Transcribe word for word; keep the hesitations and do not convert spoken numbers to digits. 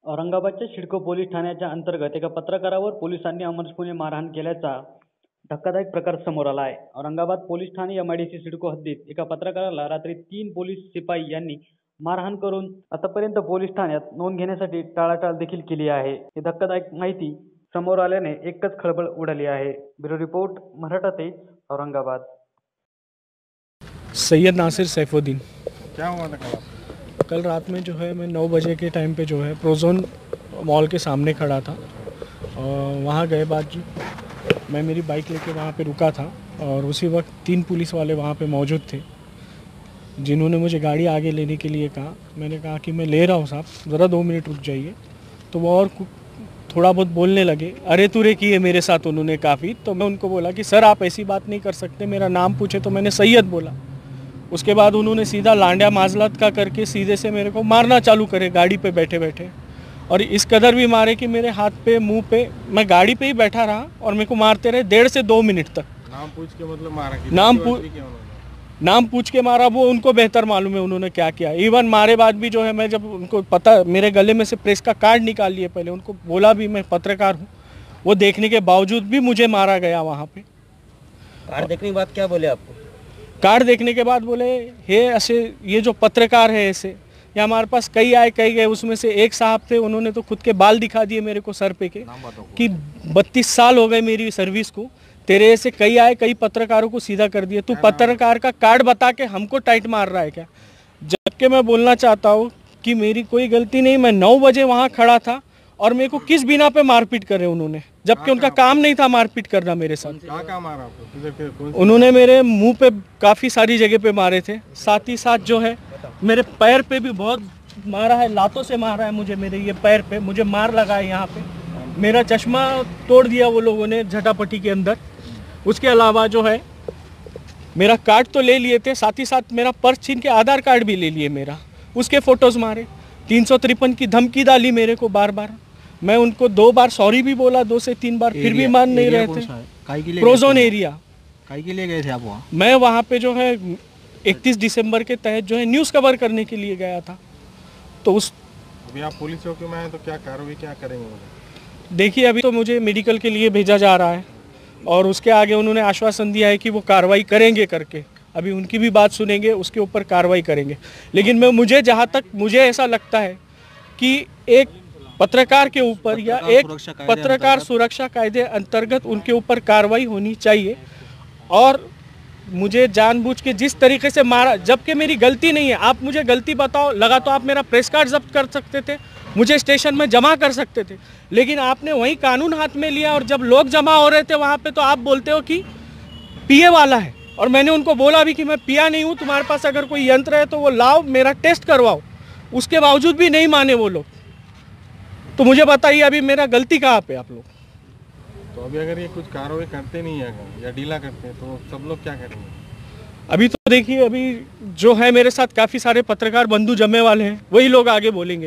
औरंगाबादच्या सिडको पोलीस ठाण्याच्या अंतर्गत एका पत्रकारावर पोलिसांनी अमरशपणे मारहाण केल्याचा धक्कादायक प्रकार समोर आला आहे. औरंगाबाद पोलीस ठाणे एमआयडीसी सिडको हद्दीत एका पत्रकाराला रात्री तीन पोलीस शिपाई यांनी मारहाण करून आतापर्यंत पोलीस ठाण्यात नोंद घेण्यासाठी टाळाटाळ देखील केली आहे. ही धक्कादायक माहिती समोर आल्याने एकच खळबळ उडाली आहे. Bureau report Maratha Tej, Aurangabad. सैयद नासिर सैफुद्दीन. क्या हुआ था कल? कल रात में जो है मैं नौ बजे के टाइम पे जो है प्रोजोन मॉल के सामने खड़ा था और वहाँ गए बाद जो मैं मेरी बाइक लेके वहाँ पे रुका था और उसी वक्त तीन पुलिस वाले वहाँ पे मौजूद थे जिन्होंने मुझे गाड़ी आगे लेने के लिए कहा. मैंने कहा कि मैं ले रहा हूँ साहब, ज़रा दो मिनट रुक जाइए. तो वो और थोड़ा बहुत बोलने लगे, अरे तुरे किए मेरे साथ उन्होंने काफ़ी. तो मैं उनको बोला कि सर आप ऐसी बात नहीं कर सकते, मेरा नाम पूछे तो मैंने सैयद बोला. उसके बाद उन्होंने सीधा लांडिया माजलत का करके सीधे से मेरे को मारना चालू करे गाड़ी पे बैठे बैठे, और इस कदर भी मारे कि मेरे हाथ पे मुंह पे, मैं गाड़ी पे ही बैठा रहा और मेरे को मारते रहे डेढ़ से दो मिनट तक. नाम पूछ के मतलब मारा? नाम पूछ नाम पूछ के मारा, वो उनको बेहतर मालूम है उन्होंने क्या किया. इवन मारे बाद भी जो है मैं जब उनको पता, मेरे गले में से प्रेस का कार्ड निकाल लिए, पहले उनको बोला भी मैं पत्रकार हूँ, वो देखने के बावजूद भी मुझे मारा गया वहाँ पे. कार्ड देखने के बाद क्या बोले आपको? कार्ड देखने के बाद बोले हे ऐसे ये जो पत्रकार है ऐसे, या हमारे पास कई आए कई गए. उसमें से एक साहब थे, उन्होंने तो खुद के बाल दिखा दिए मेरे को सर पे के कि बत्तीस साल हो गए मेरी सर्विस को, तेरे ऐसे कई आए कई पत्रकारों को सीधा कर दिए, तू पत्रकार का कार्ड बता के हमको टाइट मार रहा है क्या? जबकि मैं बोलना चाहता हूँ कि मेरी कोई गलती नहीं. मैं नौ बजे वहाँ खड़ा था और मेरे को किस बिना पे मारपीट करे उन्होंने, जबकि उनका काम नहीं था मारपीट करना मेरे साथ. क्या क्या मारा आपको? उन्होंने मेरे मुंह पे काफ़ी सारी जगह पे मारे थे, साथ ही साथ जो है मेरे पैर पे भी बहुत मारा है, लातों से मारा है मुझे. मेरे ये पैर पे मुझे मार लगा है यहाँ पे. मेरा चश्मा तोड़ दिया वो लोगों ने झटापटी के अंदर. उसके अलावा जो है मेरा कार्ड तो ले लिए थे, साथ ही साथ मेरा पर्स छीन के आधार कार्ड भी ले लिए मेरा, उसके फ़ोटोज़ मारे. तीन सौ तिरपन की धमकी डाली मेरे को बार बार. मैं उनको दो बार सॉरी भी बोला, दो से तीन बार, फिर भी मान नहीं रहे थे. प्रोजोन एरिया काहे के लिए गए थे आप वहाँ? मैं वहाँ पे जो है इकतीस दिसंबर के तहत जो है न्यूज़ कवर करने के लिए गया था. तो उस अभी आप पुलिस चौकी में हैं तो क्या कार्रवाई क्या करेंगे? देखिए अभी तो मुझे मेडिकल के लिए भेजा जा रहा है और उसके आगे उन्होंने आश्वासन दिया है कि वो कार्रवाई करेंगे करके. अभी उनकी भी बात सुनेंगे, उसके ऊपर कार्रवाई करेंगे. लेकिन मैं मुझे जहाँ तक मुझे ऐसा लगता है कि एक पत्रकार के ऊपर या एक पत्रकार सुरक्षा कायदे अंतर्गत उनके ऊपर कार्रवाई होनी चाहिए. और मुझे जानबूझ के जिस तरीके से मारा, जबकि मेरी गलती नहीं है, आप मुझे गलती बताओ, लगा तो आप मेरा प्रेस कार्ड जब्त कर सकते थे, मुझे स्टेशन में जमा कर सकते थे. लेकिन आपने वही कानून हाथ में लिया और जब लोग जमा हो रहे थे वहाँ पे तो आप बोलते हो कि पिए वाला है. और मैंने उनको बोला भी कि मैं पिया नहीं हूँ, तुम्हारे पास अगर कोई यंत्र है तो वो लाओ, मेरा टेस्ट करवाओ. उसके बावजूद भी नहीं माने वो लोग. तो मुझे बताइए अभी मेरा गलती कहाँ पे आप लोग? तो अभी अगर ये कुछ कार्रवाई करते नहीं है या ढीला करते हैं तो सब लोग क्या करेंगे? अभी तो देखिए, अभी जो है मेरे साथ काफ़ी सारे पत्रकार बंधु जमे वाले हैं, वही लोग आगे बोलेंगे.